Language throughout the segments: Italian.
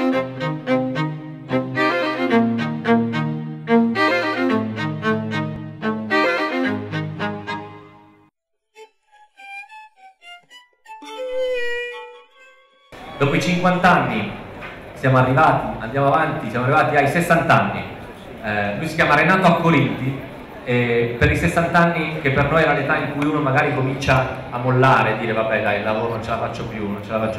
Dopo i 50 anni siamo arrivati, andiamo avanti, siamo arrivati ai 60 anni. Lui si chiama Renato Accorinti e per i 60 anni, che per noi era l'età in cui uno magari comincia a mollare, dire vabbè dai, il lavoro non ce la faccio più,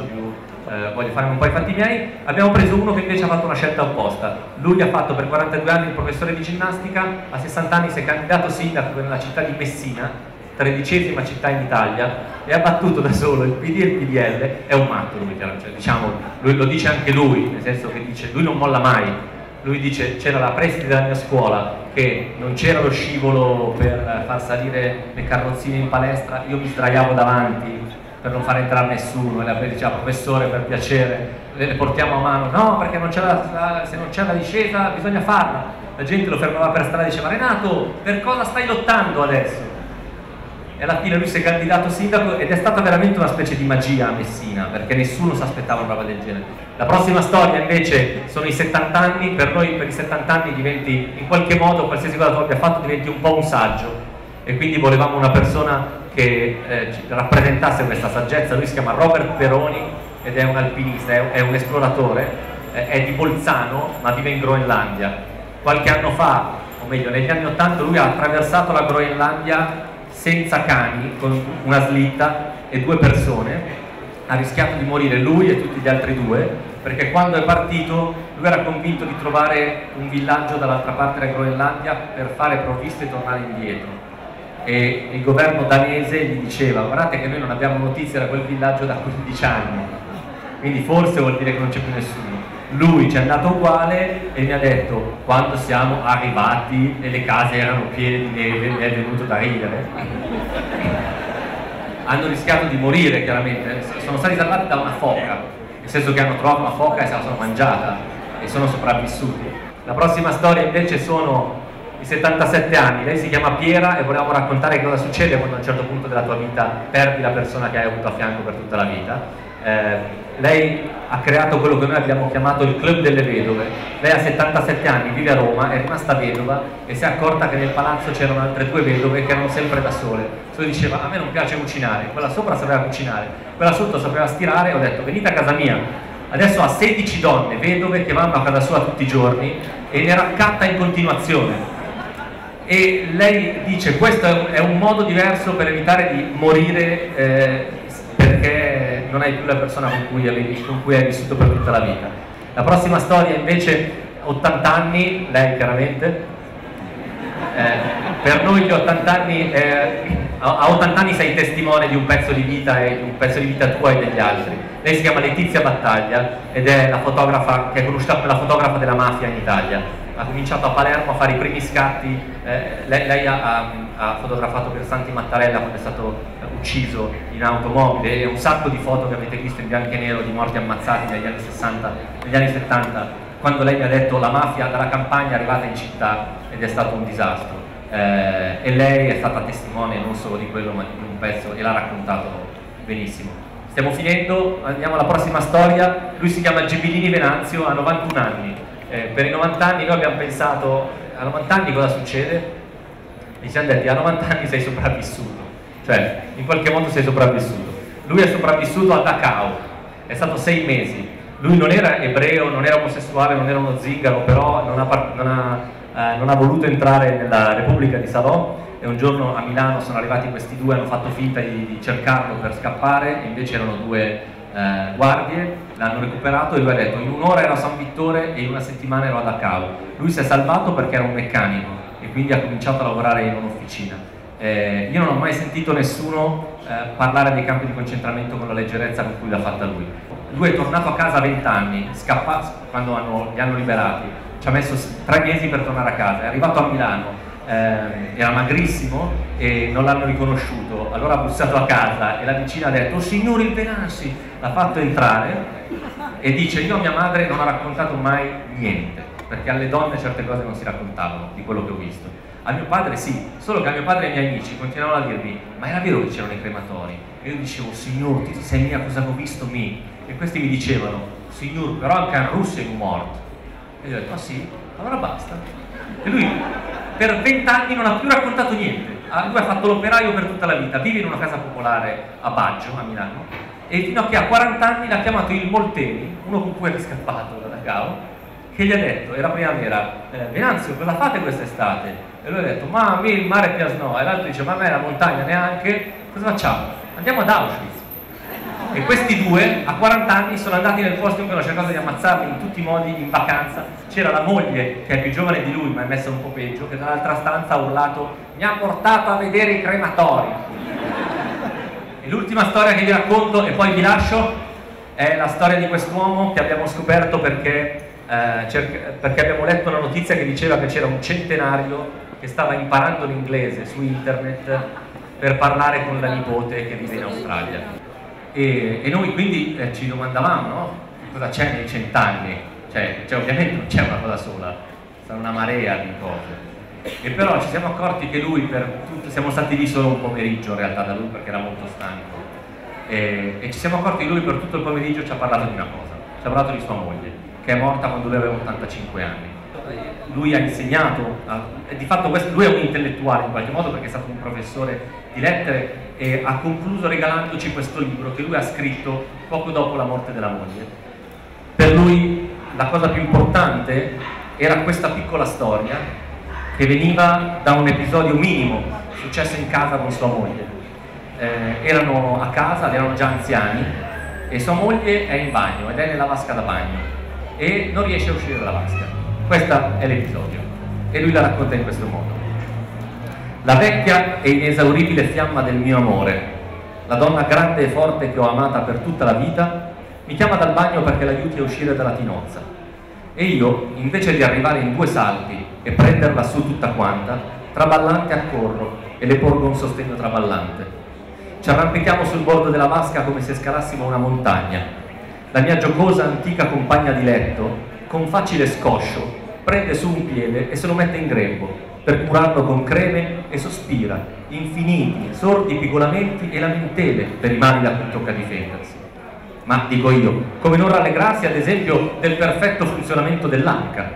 voglio fare un po' i fatti miei, abbiamo preso uno che invece ha fatto una scelta opposta. Lui ha fatto per 42 anni il professore di ginnastica, a 60 anni si è candidato sindaco nella città di Messina, 13ª città in Italia, e ha battuto da solo il PD e il PDL. È un matto lui, cioè, diciamo, lui lo dice anche lui, nel senso che dice, lui non molla mai. Lui dice, c'era la preside della mia scuola che non c'era lo scivolo per far salire le carrozzine in palestra, io mi sdraiavo davanti per non far entrare nessuno, e la diceva, professore, per piacere, le portiamo a mano. No, perché non se non c'è la discesa bisogna farla. La gente lo fermava per strada e diceva, Renato, per cosa stai lottando adesso? E alla fine lui si è candidato sindaco ed è stata veramente una specie di magia a Messina, perché nessuno si aspettava una roba del genere. La prossima storia invece sono i 70 anni. Per noi, per i 70 anni diventi, in qualche modo, qualsiasi cosa tu abbia fatto, diventi un po' un saggio, e quindi volevamo una persona che rappresentasse questa saggezza. Lui si chiama Robert Peroni ed è un alpinista, è un esploratore, è di Bolzano ma vive in Groenlandia. Qualche anno fa, o meglio negli anni 80, lui ha attraversato la Groenlandia senza cani, con una slitta e 2 persone. Ha rischiato di morire lui e tutti gli altri 2, perché quando è partito lui era convinto di trovare un villaggio dall'altra parte della Groenlandia per fare provviste e tornare indietro, e il governo danese gli diceva, guardate che noi non abbiamo notizie da quel villaggio da 15 anni, quindi forse vuol dire che non c'è più nessuno. Lui ci è andato uguale e mi ha detto, quando siamo arrivati e le case erano piene di neve, mi è venuto da ridere. Hanno rischiato di morire, chiaramente, sono stati salvati da una foca, nel senso che hanno trovato una foca e se la sono mangiata e sono sopravvissuti. La prossima storia invece sono i 77 anni. Lei si chiama Piera e volevamo raccontare cosa succede quando a un certo punto della tua vita perdi la persona che hai avuto a fianco per tutta la vita. Lei ha creato quello che noi abbiamo chiamato il Club delle Vedove. Lei ha 77 anni, vive a Roma, è rimasta vedova e si è accorta che nel palazzo c'erano altre 2 vedove che erano sempre da sole. Solo diceva, a me non piace cucinare, quella sopra sapeva cucinare, quella sotto sapeva stirare. Ho detto, venite a casa mia. Adesso ha 16 donne vedove che vanno a casa sua tutti i giorni e ne raccatta in continuazione. E lei dice, questo è un modo diverso per evitare di morire perché non hai più la persona con cui hai vissuto per tutta la vita. La prossima storia invece, 80 anni, lei chiaramente, per noi che 80 anni, a 80 anni sei testimone di un pezzo di vita, e di un pezzo di vita tua e degli altri. Lei si chiama Letizia Battaglia ed è la fotografa che è conosciuta come la fotografa della mafia in Italia. Ha cominciato a Palermo a fare i primi scatti. Lei ha fotografato Piersanti Mattarella quando è stato ucciso in automobile, e un sacco di foto che avete visto in bianco e nero di morti ammazzati negli anni 60, negli anni 70, quando lei mi ha detto la mafia dalla campagna è arrivata in città ed è stato un disastro. E lei è stata testimone non solo di quello ma di un pezzo, e l'ha raccontato benissimo. Stiamo finendo, andiamo alla prossima storia. Lui si chiama Gibilini Venanzio, ha 91 anni. Per i 90 anni noi abbiamo pensato, a 90 anni cosa succede? E ci siamo detti, a 90 anni sei sopravvissuto, cioè in qualche modo sei sopravvissuto. Lui è sopravvissuto a Dachau, è stato 6 mesi. Lui non era ebreo, non era omosessuale, non era uno zingaro, però non ha voluto entrare nella Repubblica di Salò, e un giorno a Milano sono arrivati questi 2, hanno fatto finta di cercarlo per scappare, e invece erano 2 guardie, l'hanno recuperato, e lui ha detto, in un'ora ero a San Vittore e in una settimana ero a Dachau. Lui si è salvato perché era un meccanico e quindi ha cominciato a lavorare in un'officina. Io non ho mai sentito nessuno parlare dei campi di concentramento con la leggerezza con cui l'ha fatta lui. Lui è tornato a casa a 20 anni, quando li hanno liberati, ci ha messo 3 mesi per tornare a casa, è arrivato a Milano, era magrissimo e non l'hanno riconosciuto, allora ha bussato a casa e la vicina ha detto, oh signore il Venanzi, l'ha fatto entrare e dice, io a mia madre non ho raccontato mai niente, perché alle donne certe cose non si raccontavano di quello che ho visto. A mio padre sì, solo che a mio padre e ai miei amici continuavano a dirmi, ma era vero che c'erano i crematori? E io dicevo, signor, ti sei mia cosa che ho visto me? E questi mi dicevano, signor, però anche in Russia è morto. E io ho detto, ah sì? Allora basta. E lui per 20 anni non ha più raccontato niente. Lui ha fatto l'operaio per tutta la vita, vive in una casa popolare a Baggio, a Milano, e fino a che a 40 anni l'ha chiamato il Molteni, uno con cui era scappato da Dachau, che gli ha detto, era primavera, Venanzio, cosa fate quest'estate? E lui ha detto, ma a me il mare piace no, e l'altro dice, ma a me la montagna neanche, cosa facciamo? Andiamo ad Auschwitz. E questi due a 40 anni sono andati nel posto in cui hanno cercato di ammazzarli in tutti i modi in vacanza. C'era la moglie, che è più giovane di lui ma è messa un po' peggio, che dall'altra stanza ha urlato, mi ha portato a vedere i crematori. E l'ultima storia che vi racconto e poi vi lascio è la storia di quest'uomo che abbiamo scoperto perché abbiamo letto una notizia che diceva che c'era un centenario che stava imparando l'inglese su internet per parlare con la nipote che vive in Australia. E noi quindi ci domandavamo, no? Cosa c'è nei 100 anni? Cioè ovviamente non c'è una cosa sola, sarà una marea di cose. E però ci siamo accorti che lui per tutto, siamo stati lì solo un pomeriggio in realtà da lui perché era molto stanco, e ci siamo accorti che lui per tutto il pomeriggio ci ha parlato di una cosa, ci ha parlato di sua moglie, che è morta quando lui aveva 85 anni. Lui ha insegnato, di fatto lui è un intellettuale in qualche modo perché è stato un professore di lettere e ha concluso regalandoci questo libro che lui ha scritto poco dopo la morte della moglie. Per lui la cosa più importante era questa piccola storia che veniva da un episodio minimo successo in casa con sua moglie. Erano a casa, erano già anziani e sua moglie è in bagno ed è nella vasca da bagno e non riesce a uscire dalla vasca. Questo è l'episodio e lui la racconta in questo modo. La vecchia e inesauribile fiamma del mio amore, la donna grande e forte che ho amata per tutta la vita, mi chiama dal bagno perché l'aiuti a uscire dalla tinozza. E io, invece di arrivare in 2 salti e prenderla su tutta quanta, traballante accorro e le porgo un sostegno traballante. Ci arrampichiamo sul bordo della vasca come se scalassimo una montagna. La mia giocosa antica compagna di letto, con facile scoscio, prende su un piede e se lo mette in grembo, per curarlo con creme e sospira, infiniti, sordi pigolamenti e lamentele per i mali da cui tocca difendersi. Ma, dico io, come non rallegrarsi ad esempio del perfetto funzionamento dell'anca?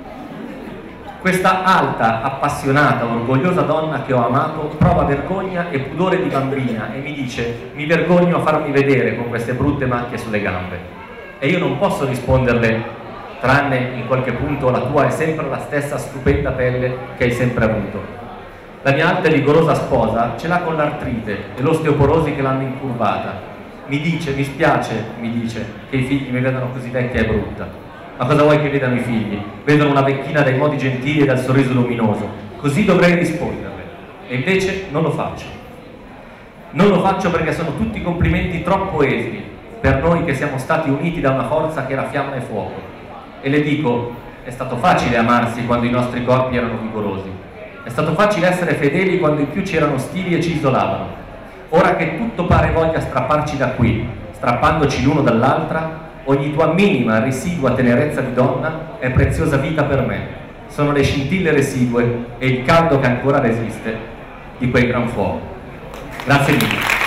Questa alta, appassionata, orgogliosa donna che ho amato prova vergogna e pudore di bambina e mi dice, mi vergogno a farmi vedere con queste brutte macchie sulle gambe. E io non posso risponderle, tranne in qualche punto la tua è sempre la stessa stupenda pelle che hai sempre avuto. La mia alta e vigorosa sposa ce l'ha con l'artrite e l'osteoporosi che l'hanno incurvata. Mi spiace, che i figli mi vedano così vecchia e brutta. Ma cosa vuoi che vedano i figli? Vedono una vecchina dai modi gentili e dal sorriso luminoso. Così dovrei risponderle. E invece non lo faccio. Non lo faccio perché sono tutti complimenti troppo esili per noi che siamo stati uniti da una forza che era fiamma e fuoco. E le dico, è stato facile amarsi quando i nostri corpi erano vigorosi. È stato facile essere fedeli quando i più ci erano ostili e ci isolavano. Ora che tutto pare voglia strapparci da qui, strappandoci l'uno dall'altra, ogni tua minima residua tenerezza di donna è preziosa vita per me. Sono le scintille residue e il caldo che ancora resiste di quel gran fuoco. Grazie mille.